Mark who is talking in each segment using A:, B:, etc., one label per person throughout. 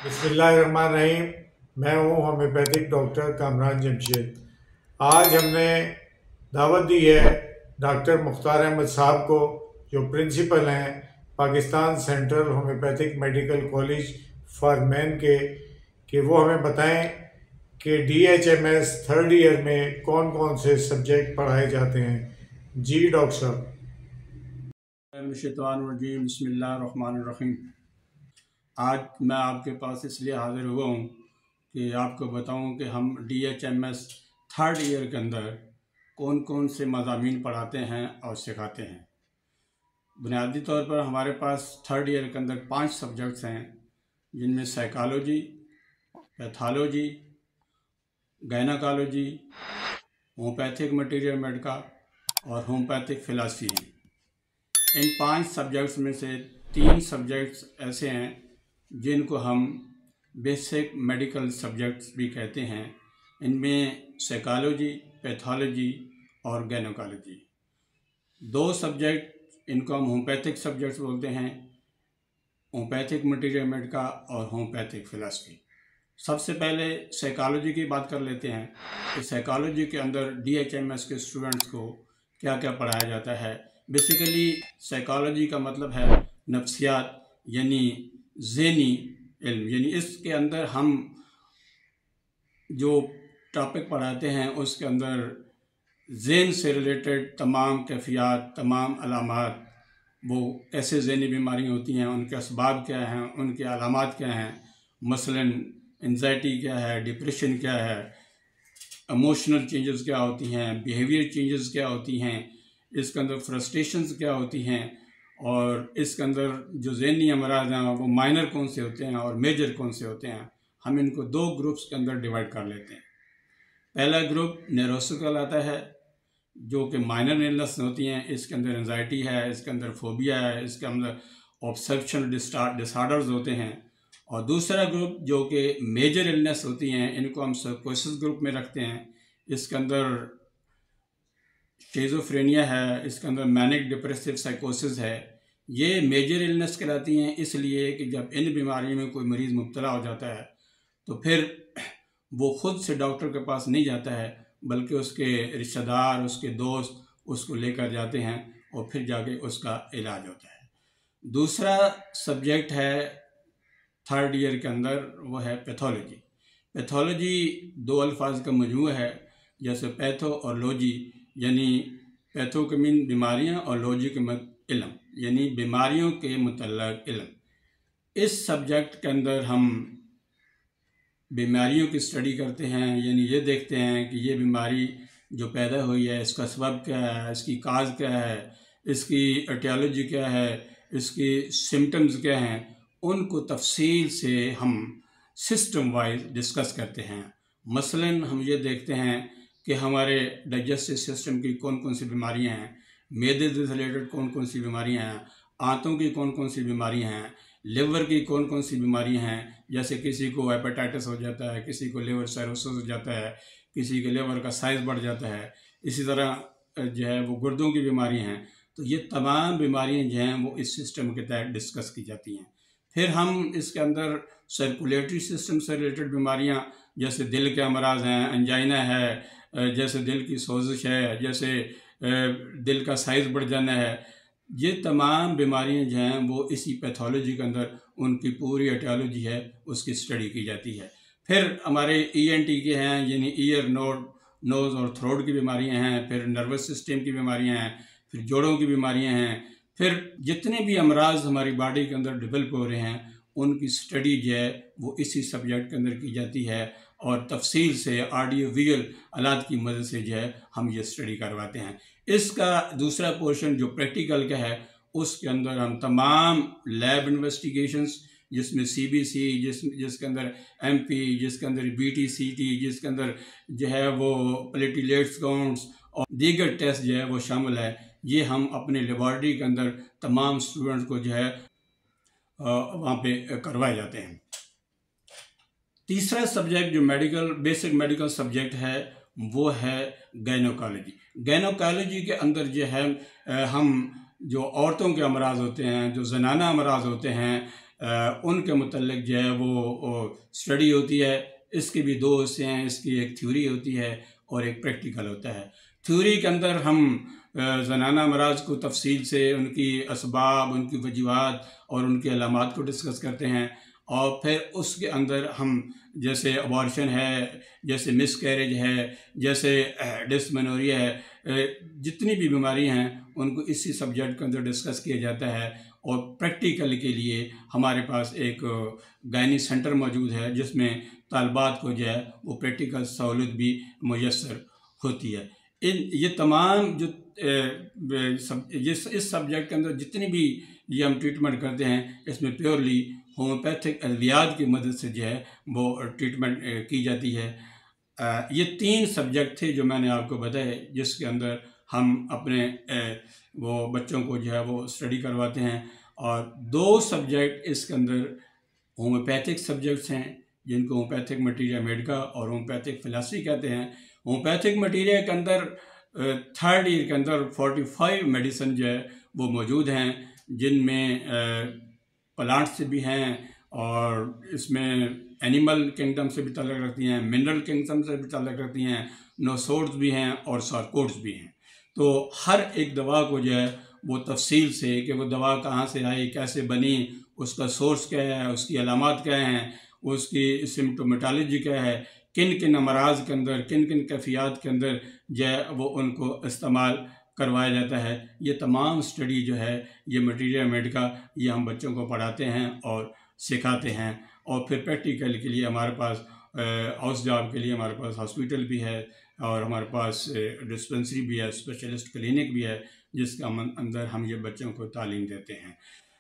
A: बिस्मिल्लाहिर्रहमानिर्रहीम। मैं हूँ होम्योपैथिक डॉक्टर कामरान जमशेद। आज हमने दावत दी है डॉक्टर मुख्तार अहमद साहब को, जो प्रिंसिपल हैं Pakistan central homeopathic medical college for man के, कि वो हमें बताएं कि DHMS थर्ड ईयर में कौन कौन से सब्जेक्ट पढ़ाए जाते हैं। जी डॉक्टर साहब।
B: बिस्मिल्लाहिर्रहमानिर्रहीम। आज मैं आपके पास इसलिए हाज़िर हुआ हूँ कि आपको बताऊँ कि हम DHMS थर्ड ईयर के अंदर कौन कौन से मज़ामीन पढ़ाते हैं और सिखाते हैं। बुनियादी तौर पर हमारे पास थर्ड ईयर के अंदर 5 सब्जेक्ट्स हैं, जिनमें psychology, pathology, gynaecology, homeopathic material medica और होम्योपैथिक फिलॉसफी हैं। इन 5 सब्जेक्ट्स में से 3 सब्जेक्ट्स ऐसे हैं जिनको हम बेसिक मेडिकल सब्जेक्ट्स भी कहते हैं। इनमें साइकोलॉजी, पैथोलॉजी और गायनोकोलॉजी। 2 सब्जेक्ट इनको हम होम्योपैथिक सब्जेक्ट्स बोलते हैं, होम्योपैथिक मटीरियल मेडिका और होम्योपैथिक फिलॉसफी। सबसे पहले साइकोलॉजी की बात कर लेते हैं कि साइकोलॉजी के अंदर DHMS के स्टूडेंट्स को क्या क्या पढ़ाया जाता है। बेसिकली साइकोलॉजी का मतलब है नफ्सियात, यानी ज़हनी इल्म। यानी इसके अंदर हम जो टॉपिक पढ़ाते हैं उसके अंदर ज़हन से रिलेटेड तमाम कैफियत, तमाम अलामात, वो कैसे ज़हनी बीमारियाँ होती हैं, उनके असबाब क्या हैं, उनके अलामात क्या हैं, मसलन एंजाइटी क्या है, डिप्रेशन क्या है, इमोशनल चेंजेस क्या होती हैं, बिहेवियर चेंजेस क्या होती हैं, इसके अंदर फ्रस्ट्रेशंस क्या होती हैं, और इसके अंदर जो ज़हनी अमराज हैं वो माइनर कौन से होते हैं और मेजर कौन से होते हैं। हम इनको 2 ग्रुप्स के अंदर डिवाइड कर लेते हैं। पहला ग्रुप न्यूरोसिस कहलाता है, जो कि माइनर इलनेस होती हैं। इसके अंदर एंजाइटी है, इसके अंदर फोबिया है, इसके अंदर ऑब्सेशनल डिसऑर्डर्स होते हैं। और दूसरा ग्रुप जो कि मेजर इलनेस होती हैं, इनको हम साइकोसिस ग्रुप में रखते हैं। इसके अंदर शिज़ोफ्रेनिया है, इसके अंदर मैनिक डिप्रेसिव साइकोसिस है। ये मेजर इलनेस कहलाती हैं, इसलिए कि जब इन बीमारियों में कोई मरीज़ मुब्तला हो जाता है तो फिर वो ख़ुद से डॉक्टर के पास नहीं जाता है, बल्कि उसके रिश्तेदार, उसके दोस्त उसको लेकर जाते हैं और फिर जाके उसका इलाज होता है। दूसरा सब्जेक्ट है थर्ड ईयर के अंदर, वो है पैथोलॉजी। पैथोलॉजी 2 अल्फाज का मजमूआ है, जैसे पैथो और लॉजी, यानी पैथो के मीन बीमारियां और लॉजी के मतलब इल्म, यानी बीमारियों के मुतल्लक इल्म। इस सब्जेक्ट के अंदर हम बीमारियों की स्टडी करते हैं, यानी ये देखते हैं कि ये बीमारी जो पैदा हुई है इसका सबब क्या है, इसकी काज क्या है, इसकी एटियोलॉजी क्या है, इसकी सिम्टम्स क्या हैं। उनको तफसील से हम सिस्टम वाइज डिस्कस करते हैं। मसलन हम ये देखते हैं कि हमारे डाइजेस्टिव सिस्टम की कौन कौन सी बीमारियां हैं, मैदे से रिलेटेड कौन कौन सी बीमारियां हैं, आंतों की कौन कौन सी बीमारियां हैं, लिवर की कौन कौन सी बीमारियां हैं। जैसे किसी को हेपेटाइटिस हो जाता है, किसी को लिवर साइरोसिस हो जाता है, किसी के लिवर का साइज़ बढ़ जाता है। इसी तरह जो है वो गुर्दों की बीमारियां हैं। तो ये तमाम बीमारियां जो हैं वो इस सिस्टम के तहत डिस्कस की जाती हैं। फिर हम इसके अंदर सर्कुलेटरी सिस्टम से रिलेटेड बीमारियां, जैसे दिल के अमराज हैं, अंजाइना है, जैसे दिल की सोजिश है, जैसे दिल का साइज़ बढ़ जाना है, ये तमाम बीमारियां जो हैं वो इसी पैथोलॉजी के अंदर उनकी पूरी एटियोलॉजी है उसकी स्टडी की जाती है। फिर हमारे ENT के हैं, यानी ईयर, नोज़ और थ्रोट की बीमारियां हैं। फिर नर्वस सिस्टम की बीमारियां हैं, फिर जोड़ों की बीमारियां हैं। फिर जितने भी अमराज हमारी बॉडी के अंदर डेवलप हो रहे हैं उनकी स्टडी जो है वो इसी सब्जेक्ट के अंदर की जाती है, और तफसील से ऑडियो विजुअल आलात की मदद से जो है हम ये स्टडी करवाते हैं। इसका दूसरा पोर्शन जो प्रैक्टिकल का है, उसके अंदर हम तमाम लैब इन्वेस्टिगेशंस, जिसमें CBC, जिसके अंदर MP, जिसके अंदर BTCT, जिसके अंदर जो है वो प्लेटलेट्स काउंट्स और दीगर टेस्ट जो है वो शामिल है, ये हम अपने लेबॉर्ट्री के अंदर तमाम स्टूडेंट्स को जो है वहाँ पे करवाए जाते हैं। तीसरा सब्जेक्ट जो बेसिक मेडिकल सब्जेक्ट है वो है गायनोकोलॉजी। गायनोकोलॉजी के अंदर जो है हम जो औरतों के अमराज होते हैं, जो जनाना अमराज होते हैं, उनके मुतल्लिक जो है वो स्टडी होती है। इसके भी दो हिस्से हैं, इसकी एक थ्योरी होती है और एक प्रैक्टिकल होता है। थ्योरी के अंदर हम ज़नाना अमराज को तफसील से उनकी असबाब, उनकी वजूहात और उनकी अलामात को डिस्कस करते हैं, और फिर उसके अंदर हम जैसे अबॉर्शन है, जैसे मिसकैरेज है, जैसे डिस्मेनोरिया है, जितनी भी बीमारी हैं उनको इसी सब्जेक्ट के अंदर डिस्कस किया जाता है। और प्रैक्टिकल के लिए हमारे पास एक गायनी सेंटर मौजूद है जिसमें तालबात को जो है वो प्रैक्टिकल सहूलत भी मुयस्सर होती है। ये तमाम जो इस सब्जेक्ट के अंदर जितनी भी ये हम ट्रीटमेंट करते हैं, इसमें प्योरली होम्योपैथिक अद्वियात की मदद से जो है वो ट्रीटमेंट की जाती है। ये 3 सब्जेक्ट थे जो मैंने आपको बताए, जिसके अंदर हम अपने वो बच्चों को जो है वो स्टडी करवाते हैं। और 2 सब्जेक्ट इसके अंदर होम्योपैथिक सब्जेक्ट्स हैं जिनको होम्योपैथिक मटीरिया मेडिका और होम्योपैथिक फिलासफी कहते हैं। होम्योपैथिक मटीरिया के अंदर 3rd ईयर के अंदर 45 मेडिसिन जो है वो मौजूद हैं, जिनमें प्लांट से भी हैं और इसमें एनिमल किंगडम से भी ताल्लुक़ रखती हैं, मिनरल किंगडम से भी ताल्लुक़ रखती हैं, नोसोड्स भी हैं और सार्कोड्स भी हैं। तो हर एक दवा को जो है वो तफसील से कि वो दवा कहाँ से आई, कैसे बनी, उसका सोर्स क्या है, उसकी अलामात क्या हैं, उसकी सिम्टोमेटोलॉजी क्या है, किन किन अमराज के अंदर, किन किन कैफियत के अंदर जो है वो उनको इस्तेमाल करवाया जाता है। ये तमाम स्टडी जो है ये मटीरियल मेडिका ये हम बच्चों को पढ़ाते हैं और सिखाते हैं। और फिर प्रैक्टिकल के लिए हमारे पास हाउस जॉब के लिए हमारे पास हॉस्पिटल भी है और हमारे पास डिस्पेंसरी भी है, स्पेशलिस्ट क्लिनिक भी है, जिसके अंदर हम ये बच्चों को तालीम देते हैं।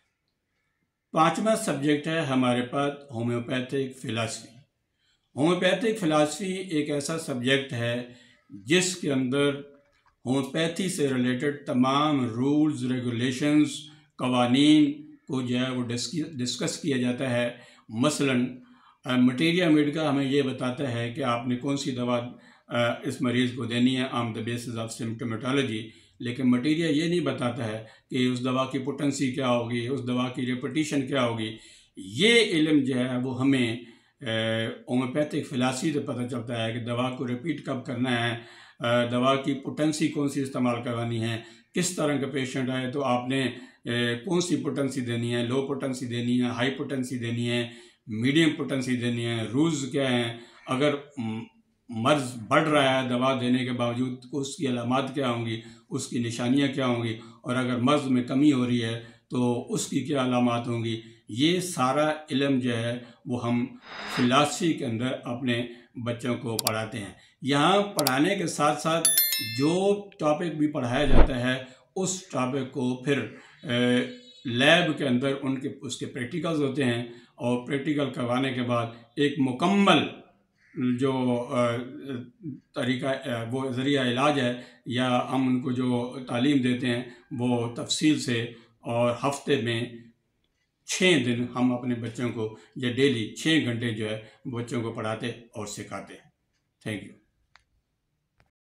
B: 5वां सब्जेक्ट है हमारे पास होम्योपैथिक फ़िलासफ़ी। होम्योपैथिक फ़िलासफ़ी एक ऐसा सब्जेक्ट है जिसके अंदर होम्योपैथी से रिलेटेड तमाम रूल्स, रेगुलेशंस, कवानीन को जो है वो डिस्कस किया जाता है। मसलन मटीरिया मेडिका हमें ये बताता है कि आपने कौन सी दवा इस मरीज़ को देनी है on the basis of symptomatology, लेकिन मटीरिया ये नहीं बताता है कि उस दवा की पोटेंसी क्या होगी, उस दवा की रेपिटिशन क्या होगी। ये इल्म जो है वो हमें होम्योपैथिक फ़िलासफ़ी से पता चलता है कि दवा को रिपीट कब करना है, दवा की पोटेंसी कौन सी इस्तेमाल करवानी है, किस तरह का पेशेंट आए तो आपने कौन सी पोटेंसी देनी है, लो पोटेंसी देनी है, हाई पोटेंसी देनी है, मीडियम पोटेंसी देनी है, रूल्स क्या हैं, अगर मर्ज़ बढ़ रहा है दवा देने के बावजूद तो उसकी अलामात क्या होंगी, उसकी निशानियां क्या होंगी, और अगर मर्ज़ में कमी हो रही है तो उसकी क्या अलामात होंगी। ये सारा इल्म जो है वो हम फ़िलासफ़ी के अंदर अपने बच्चों को पढ़ाते हैं। यहाँ पढ़ाने के साथ साथ जो टॉपिक भी पढ़ाया जाता है उस टॉपिक को फिर लैब के अंदर उसके प्रैक्टिकल्स होते हैं, और प्रैक्टिकल करवाने के बाद एक मुकम्मल जो तरीका वो ज़रिया इलाज है या हम उनको जो तालीम देते हैं वो तफसील से, और हफ्ते में 6 दिन हम अपने बच्चों को या डेली 6 घंटे जो है बच्चों को पढ़ाते और सिखाते हैं। Thank you.